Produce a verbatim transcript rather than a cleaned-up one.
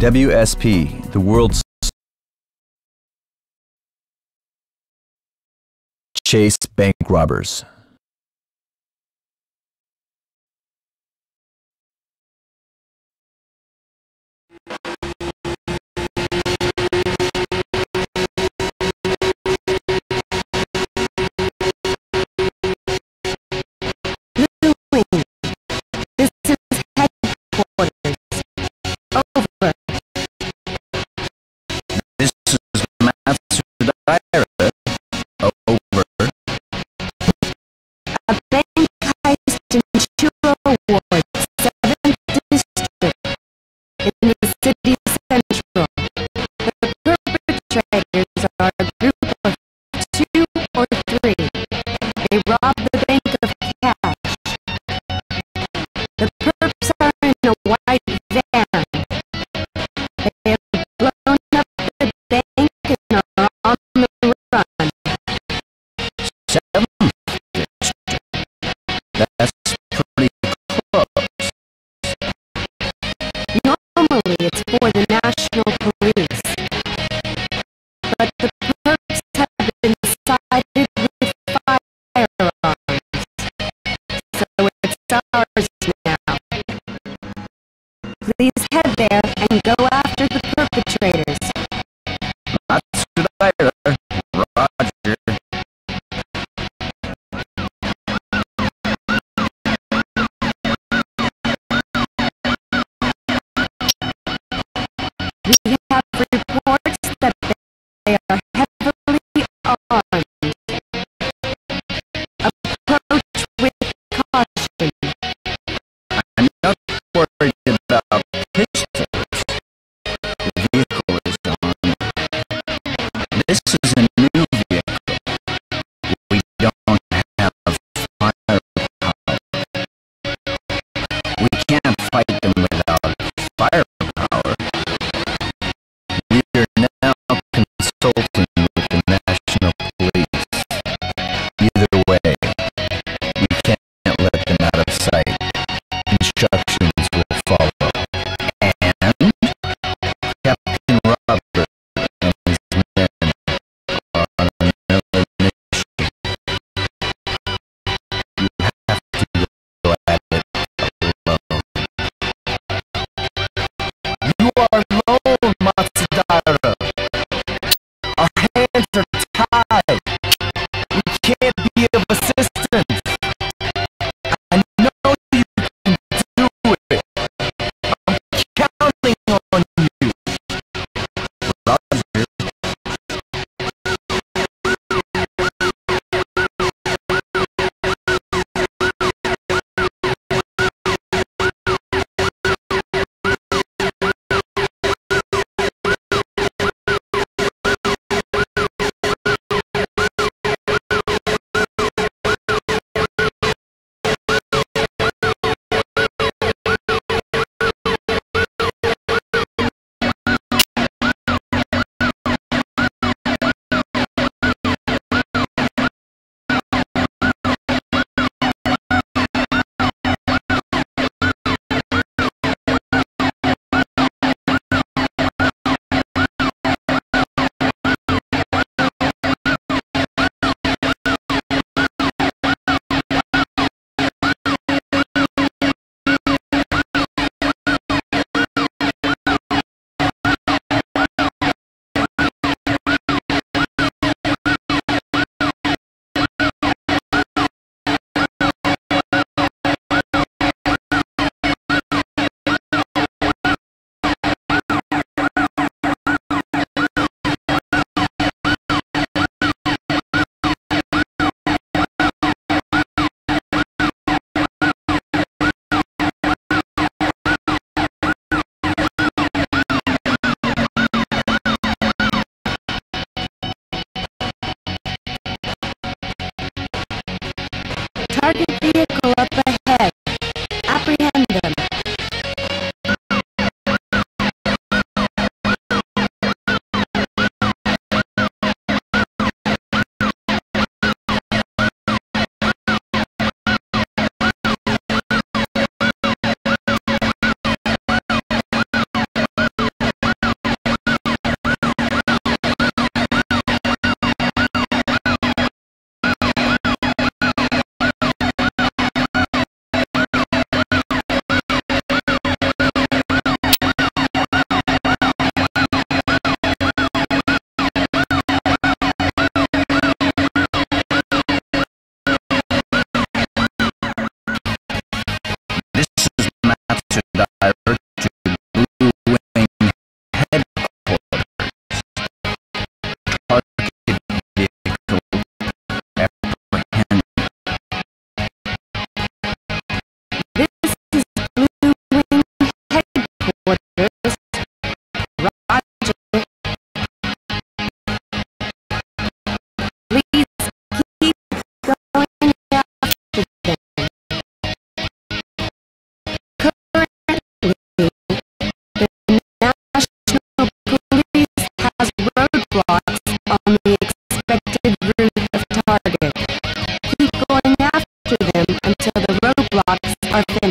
W S P, the world's Chase bank robbers. Please head there and go after the perpetrators. Roger. We have reports that they are heavily armed. Approach with caution. I'm not worried about pistols. The vehicle is on. This is a new vehicle. We don't have firepower. We can't fight them without firepower. We are now consulting with the National Police. Either way, we can't let them out of sight. Instructions will follow. And Captain Robert and his men are on another mission. You have to go at it alone. You are alone, Matsudaira. Our hands are tied. We can't be of assistance. I know you can do it. I'm counting on you. Roger. narrative. Keep going after them until the roadblocks are finished.